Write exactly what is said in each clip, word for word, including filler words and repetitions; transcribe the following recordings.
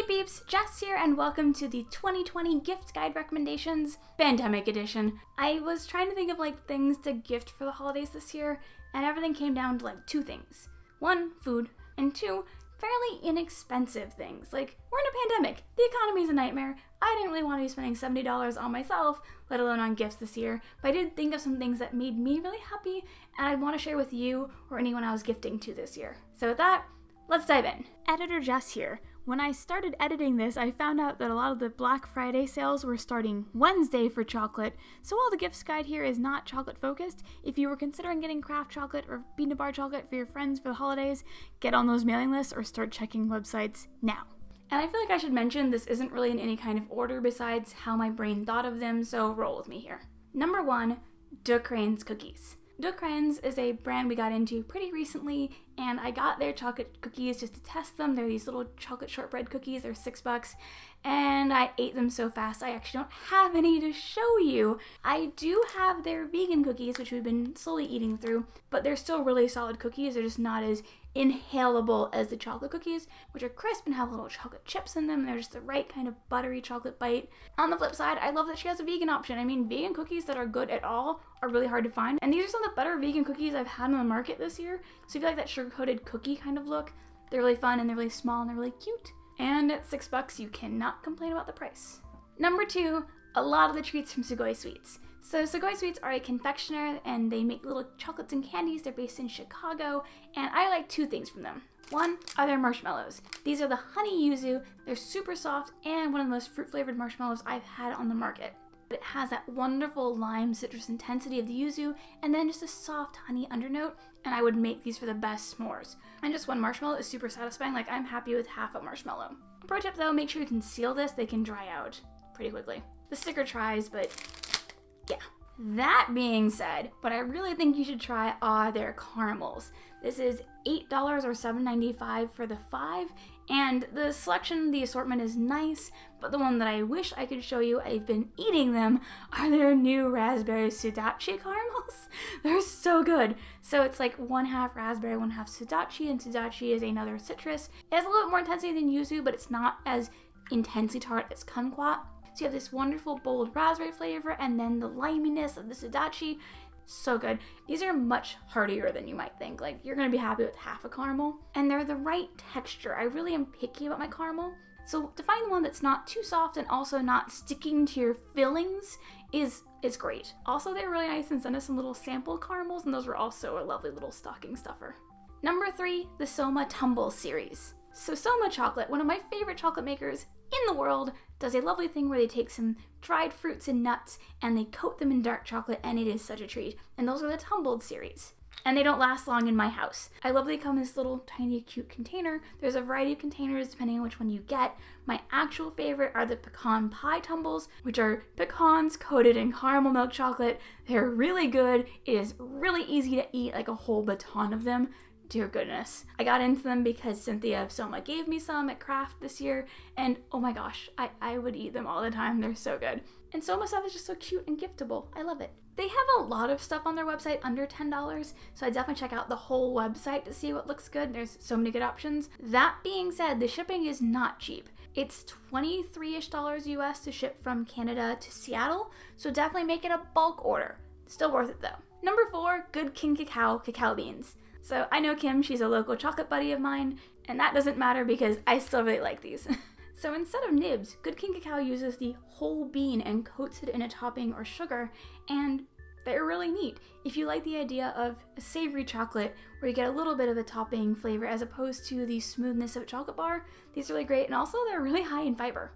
peeps, Jess here and welcome to the twenty twenty gift guide recommendations, pandemic edition. I was trying to think of like things to gift for the holidays this year and everything came down to like two things. One, food, and two, fairly inexpensive things. Like, we're in a pandemic, the economy's a nightmare. I didn't really want to be spending seventy dollars on myself, let alone on gifts this year, but I did think of some things that made me really happy and I'd want to share with you or anyone I was gifting to this year. So with that, let's dive in. Editor Jess here. When I started editing this, I found out that a lot of the Black Friday sales were starting Wednesday for chocolate, so while the gifts guide here is not chocolate focused, if you were considering getting craft chocolate or peanut bar chocolate for your friends for the holidays, get on those mailing lists or start checking websites now. And I feel like I should mention this isn't really in any kind of order besides how my brain thought of them, so roll with me here. Number one, Deux cookies. Deux is a brand we got into pretty recently, and I got their chocolate cookies just to test them. They're these little chocolate shortbread cookies. They're six bucks, and I ate them so fast I actually don't have any to show you. I do have their vegan cookies, which we've been slowly eating through, but they're still really solid cookies. They're just not as inhalable as the chocolate cookies, which are crisp and have little chocolate chips in them. They're just the right kind of buttery chocolate bite. On the flip side, I love that she has a vegan option. I mean, vegan cookies that are good at all are really hard to find, and these are some of the better vegan cookies I've had on the market this year. So if you like that sugar-coated cookie kind of look, they're really fun and they're really small and they're really cute. And at six bucks, you cannot complain about the price. Number two, a lot of the treats from Sugoi Sweets. So Sugoi Sweets are a confectioner and they make little chocolates and candies. They're based in Chicago, and I like two things from them. One are their marshmallows. These are the honey yuzu. They're super soft and one of the most fruit-flavored marshmallows I've had on the market. It has that wonderful lime citrus intensity of the yuzu and then just a soft honey undernote, and I would make these for the best s'mores. And just one marshmallow is super satisfying. Like, I'm happy with half a marshmallow. Pro tip though, make sure you can seal this. They can dry out pretty quickly. The sticker tries, but yeah. That being said, what I really think you should try are their caramels. This is eight dollars or seven ninety-five for the five, and the selection, the assortment is nice, but the one that I wish I could show you, I've been eating them, are their new raspberry sudachi caramels. They're so good. So it's like one half raspberry, one half sudachi, and sudachi is another citrus. It has a little bit more intensity than yuzu, but it's not as intensely tart as kumquat. So you have this wonderful bold raspberry flavor and then the liminess of the sudachi. So good. These are much heartier than you might think. Like, you're gonna be happy with half a caramel. And they're the right texture. I really am picky about my caramel. So to find one that's not too soft and also not sticking to your fillings is, is great. Also, they're really nice and sent us some little sample caramels, and those were also a lovely little stocking stuffer. Number three, the Soma Tumbles series. So Soma Chocolate, one of my favorite chocolate makers in the world, does a lovely thing where they take some dried fruits and nuts and they coat them in dark chocolate, and it is such a treat. And those are the Tumbled series. And they don't last long in my house. I love they come in this little tiny cute container. There's a variety of containers depending on which one you get. My actual favorite are the pecan pie tumbles, which are pecans coated in caramel milk chocolate. They're really good. It is really easy to eat, like a whole baton of them. Dear goodness. I got into them because Cynthia of Soma gave me some at craft this year, and oh my gosh, I, I would eat them all the time. They're so good. And Soma stuff is just so cute and giftable. I love it. They have a lot of stuff on their website under ten dollars, so I definitely check out the whole website to see what looks good. There's so many good options. That being said, the shipping is not cheap. It's twenty-three-ish dollars U S to ship from Canada to Seattle, so definitely make it a bulk order. Still worth it though. Number four, Good King Cacao cacao beans. So I know Kim, she's a local chocolate buddy of mine, and that doesn't matter because I still really like these. So instead of nibs, Good King Cacao uses the whole bean and coats it in a topping or sugar, and they're really neat. If you like the idea of a savory chocolate where you get a little bit of a topping flavor as opposed to the smoothness of a chocolate bar, these are really great, and also they're really high in fiber.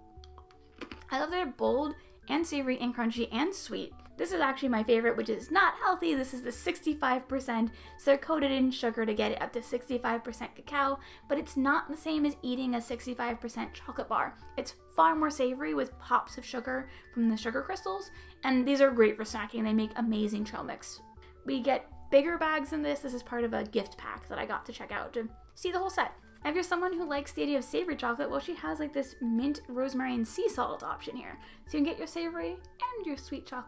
I love that they're bold and savory and crunchy and sweet. This is actually my favorite, which is not healthy. This is the sixty-five percent, so they're coated in sugar to get it up to sixty-five percent cacao, but it's not the same as eating a sixty-five percent chocolate bar. It's far more savory with pops of sugar from the sugar crystals, and these are great for snacking. They make amazing trail mix. We get bigger bags than this. This is part of a gift pack that I got to check out to see the whole set. If you're someone who likes the idea of savory chocolate, well, she has like this mint, rosemary, and sea salt option here. So you can get your savory and your sweet chocolate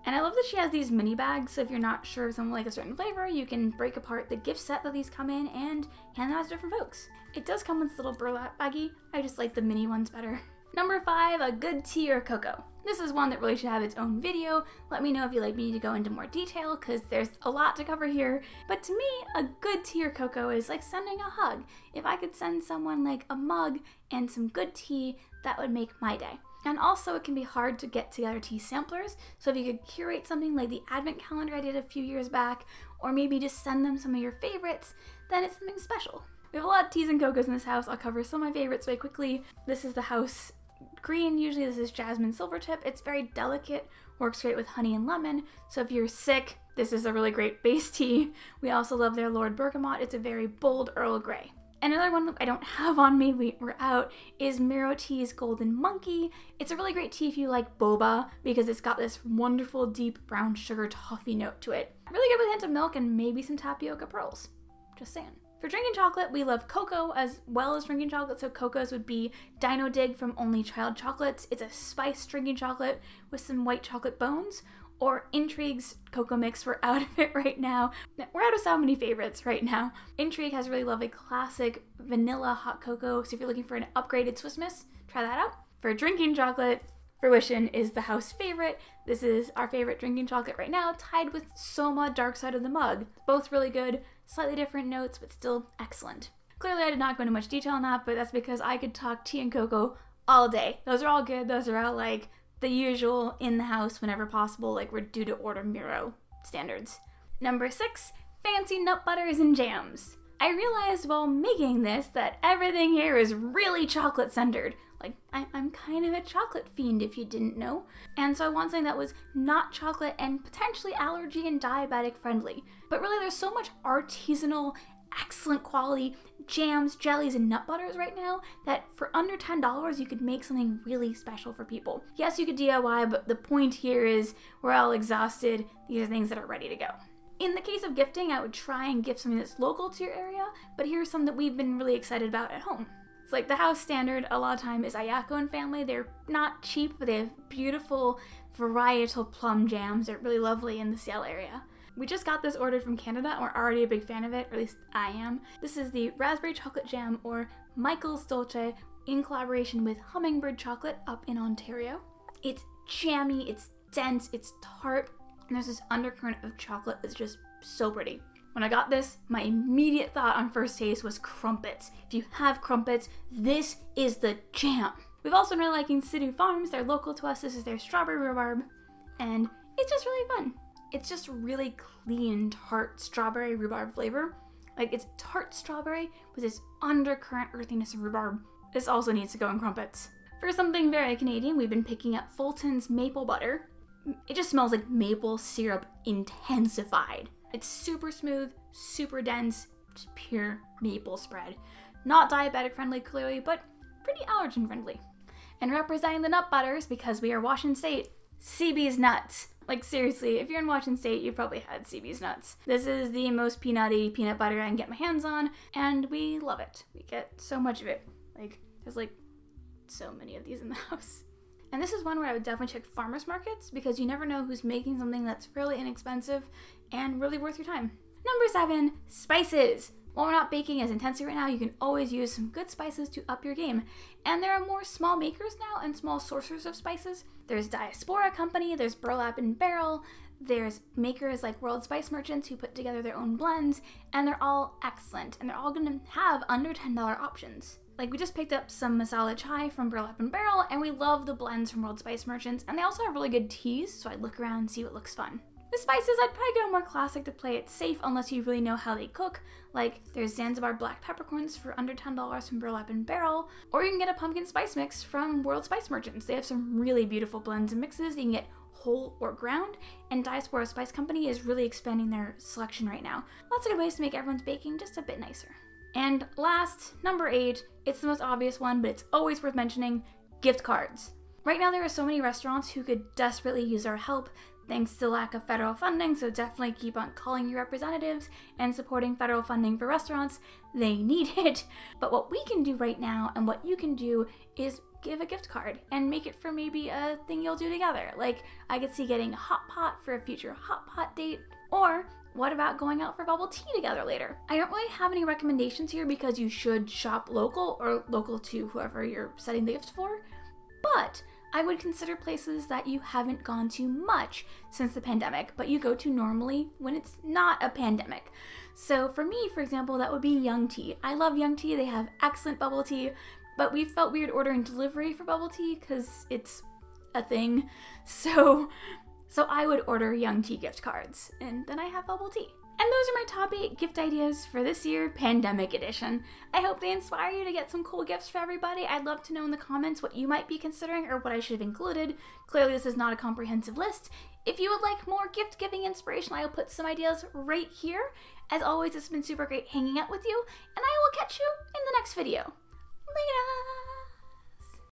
And I love that she has these mini bags, so if you're not sure if someone like a certain flavor, you can break apart the gift set that these come in and hand them out to different folks. It does come with this little burlap baggie. I just like the mini ones better. Number five, a good tea or cocoa. This is one that really should have its own video. Let me know if you'd like me to go into more detail, because there's a lot to cover here. But to me, a good tea or cocoa is like sending a hug. If I could send someone like a mug and some good tea, that would make my day. And also, it can be hard to get together tea samplers, so if you could curate something like the advent calendar I did a few years back, or maybe just send them some of your favorites, then it's something special. We have a lot of teas and cocos in this house. I'll cover some of my favorites very quickly. This is the house green. Usually this is jasmine silvertip. It's very delicate, works great with honey and lemon, so if you're sick, this is a really great base tea. We also love their Lord Bergamot. It's a very bold Earl Grey. Another one that I don't have on me, we, we're out, is Miro Tea's Golden Monkey. It's a really great tea if you like boba, because it's got this wonderful deep brown sugar toffee note to it. Really good with a hint of milk and maybe some tapioca pearls. Just saying. For drinking chocolate, we love cocoa as well as drinking chocolate, so cocos would be Dino Dig from Only Child Chocolates. It's a spiced drinking chocolate with some white chocolate bones. Or Intrigue's cocoa mix. We're out of it right now. We're out of so many favorites right now. Intrigue has a really lovely classic vanilla hot cocoa, so if you're looking for an upgraded Swiss Miss, try that out. For drinking chocolate, Fruition is the house favorite. This is our favorite drinking chocolate right now, tied with Soma Dark Side of the Mug. Both really good, slightly different notes, but still excellent. Clearly I did not go into much detail on that, but that's because I could talk tea and cocoa all day. Those are all good. Those are all like the usual in the house whenever possible, like we're due to order Miro standards. Number six, fancy nut butters and jams. I realized while making this that everything here is really chocolate centered. Like, I, I'm kind of a chocolate fiend if you didn't know. And so I want something that was not chocolate and potentially allergy and diabetic friendly. But really there's so much artisanal, excellent quality jams, jellies, and nut butters right now that for under ten dollars you could make something really special for people. Yes, you could D I Y, but the point here is we're all exhausted. These are things that are ready to go. In the case of gifting, I would try and gift something that's local to your area, but here's some that we've been really excited about at home. It's like the house standard a lot of time is Ayako and family. They're not cheap, but they have beautiful varietal plum jams. They're really lovely in the Seattle area. We just got this ordered from Canada and we're already a big fan of it, or at least I am. This is the Raspberry Chocolate Jam, or Michael's Dolce, in collaboration with Hummingbird Chocolate up in Ontario. It's jammy, it's dense, it's tart, and there's this undercurrent of chocolate that's just so pretty. When I got this, my immediate thought on first taste was crumpets. If you have crumpets, this is the jam. We've also been really liking Sidhu Farms. They're local to us. This is their strawberry rhubarb, and it's just really fun. It's just really clean, tart strawberry rhubarb flavor. Like, it's tart strawberry with this undercurrent earthiness of rhubarb. This also needs to go in crumpets. For something very Canadian, we've been picking up Fulton's maple butter. It just smells like maple syrup intensified. It's super smooth, super dense, just pure maple spread. Not diabetic friendly clearly, but pretty allergen friendly. And representing the nut butters, because we are Washington State, C B's Nuts. Like, seriously, if you're in Washington State, you've probably had C B's Nuts. This is the most peanutty peanut butter I can get my hands on, and we love it. We get so much of it. Like, there's like so many of these in the house. And this is one where I would definitely check farmers markets, because you never know who's making something that's fairly inexpensive and really worth your time. Number seven, spices. While we're not baking as intensely right now, you can always use some good spices to up your game. And there are more small makers now and small sourcers of spices. There's Diaspora Company, there's Burlap and Barrel, there's makers like World Spice Merchants who put together their own blends, and they're all excellent, and they're all gonna have under ten dollar options. Like, we just picked up some masala chai from Burlap and Barrel, and we love the blends from World Spice Merchants, and they also have really good teas, so I'd look around and see what looks fun. The spices, I'd probably go more classic to play it safe unless you really know how they cook. Like, there's Zanzibar Black Peppercorns for under ten dollars from Burlap and Barrel, or you can get a pumpkin spice mix from World Spice Merchants. They have some really beautiful blends and mixes. You can get whole or ground, and Diaspora Spice Company is really expanding their selection right now. Lots of good ways to make everyone's baking just a bit nicer. And last, number eight, it's the most obvious one, but it's always worth mentioning, gift cards. Right now there are so many restaurants who could desperately use our help thanks to lack of federal funding, so definitely keep on calling your representatives and supporting federal funding for restaurants. They need it. But what we can do right now and what you can do is give a gift card and make it for maybe a thing you'll do together. Like, I could see getting a hot pot for a future hot pot date, or what about going out for bubble tea together later? I don't really have any recommendations here because you should shop local or local to whoever you're setting the gift for, but I would consider places that you haven't gone to much since the pandemic, but you go to normally when it's not a pandemic. So for me, for example, that would be Young Tea. I love Young Tea. They have excellent bubble tea, but we felt weird ordering delivery for bubble tea because it's a thing. So, so I would order Young Tea gift cards, and then I have bubble tea. And those are my top eight gift ideas for this year, Pandemic Edition. I hope they inspire you to get some cool gifts for everybody. I'd love to know in the comments what you might be considering or what I should have included. Clearly this is not a comprehensive list. If you would like more gift giving inspiration, I will put some ideas right here. As always, it's been super great hanging out with you, and I will catch you in the next video. Later!